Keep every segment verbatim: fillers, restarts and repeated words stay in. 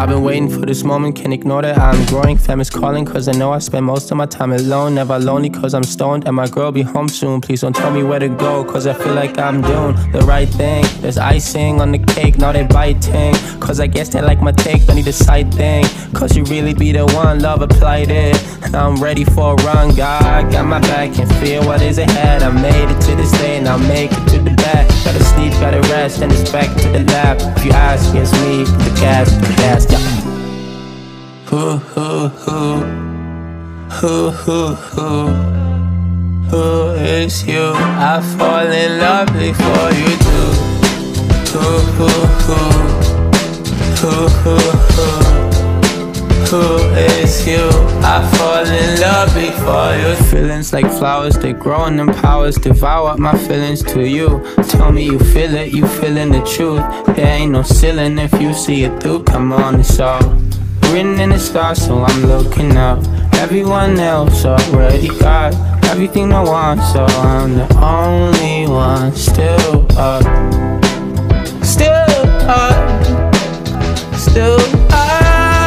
I've been waiting for this moment, can't ignore that I'm growing. Fam is calling cause I know I spend most of my time alone. Never lonely cause I'm stoned and my girl be home soon. Please don't tell me where to go cause I feel like I'm doing the right thing. There's icing on the cake, now they biting cause I guess they like my take, don't need a side thing cause you really be the one, love applied it. Now I'm ready for a run, God got my back, can feel what is ahead. I made it to this day and I'll make it to the back. Gotta sleep, gotta rest, and it's back to the lab. If you ask, it's me, the gas, the gas, yeah. Who, who, who, who, who, who, who is you? I fall in love before you do. Who, who, who, who, who, who, who is you? I fall in love before you. Feelings like flowers, they grow in them powers. Devour my feelings to you. Tell me you feel it, you feeling the truth. There ain't no ceiling if you see it through. Come on, it's all written in the stars, so I'm looking up. Everyone else already got everything I want, so I'm the only one still up. Still up. Still up.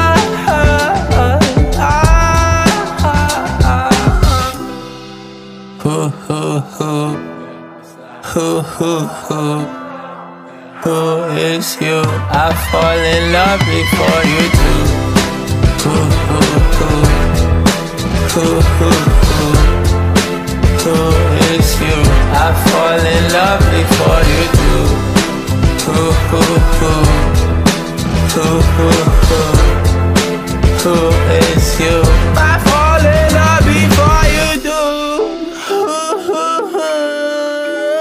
Who, who, who, who, who, who, who is you? I fall in love before you do. Who, who, who, who, who, who, who is you? I fall in love before you do. Who, who, who, who, who, who, who is you? I fall in love before you do.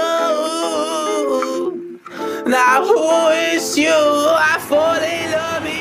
Now who is you? I fall in love.